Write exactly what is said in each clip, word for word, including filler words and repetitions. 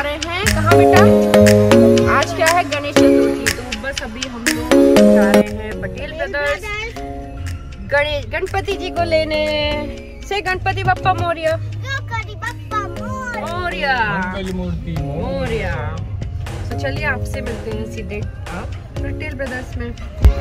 रहे हैं कहाँ बेटा? आज क्या है? गणेश चतुर्थी। तो बस अभी हम लोग जा रहे हैं पटेल ब्रदर्स गणेश गणपति जी को लेने। से गणपति बप्पा मोरिया मोरिया मोरिया। तो चलिए आपसे मिलते हैं सीधे आप पटेल ब्रदर्स में।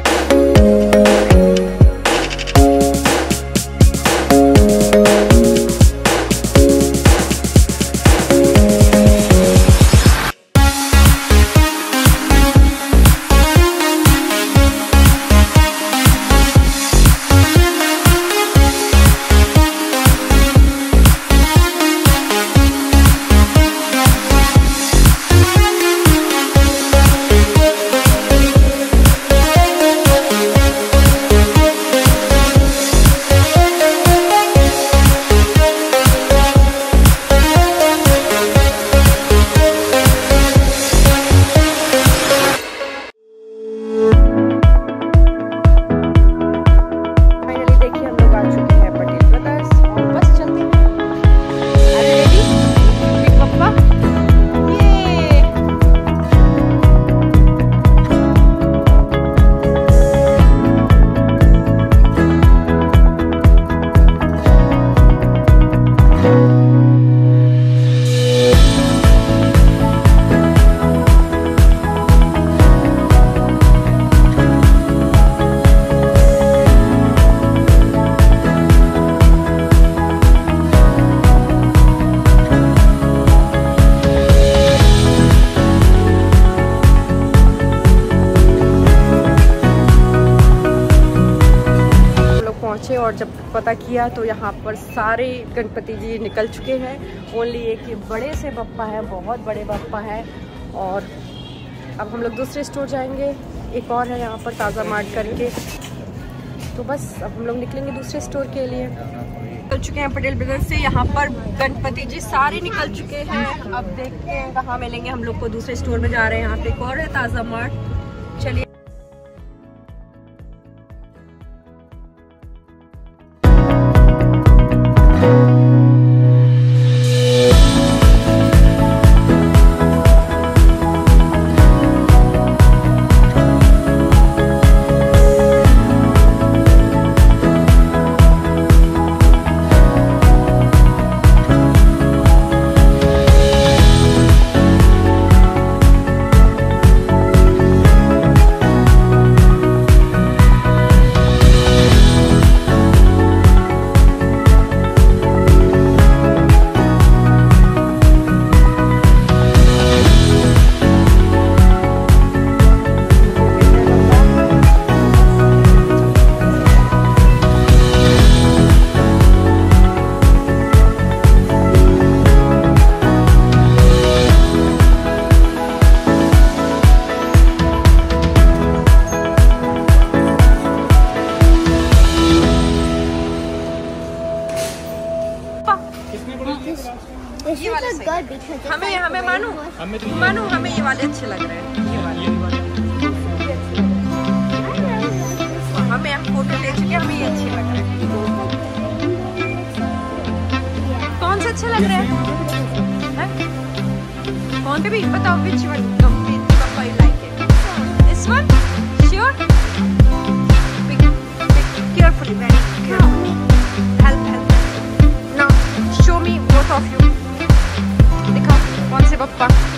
और जब पता किया तो यहाँ पर सारे गणपति जी निकल चुके हैं। ओनली एक ही बड़े से बप्पा है, बहुत बड़े बप्पा है। और अब हम लोग दूसरे स्टोर जाएंगे, एक और है यहाँ पर ताज़ा मार्ट करके। तो बस अब हम लोग निकलेंगे दूसरे स्टोर के लिए। निकल चुके हैं पटेल ब्रदर्स से, यहाँ पर गणपति जी सारे निकल चुके हैं। अब देखते हैं कहाँ मिलेंगे हम लोग को। दूसरे स्टोर में जा रहे हैं, यहाँ पे एक और है ताज़ा मार्ट। चलिए ये वाले सही। हमें हमें मानू मानू हमें ये वाले अच्छे लग रहे हैं। ये वाले हमें हम फोटो ले चुके, हमें ये अच्छे लग रहे हैं। कौन से अच्छे लग रहे हैं? कौन पे भी बताओ, which one complete bappa you like it? This one? Sure? Pick, pick carefully, very carefully. Help, help. Now show me both of you. दिखाओ कौन से बप्पा।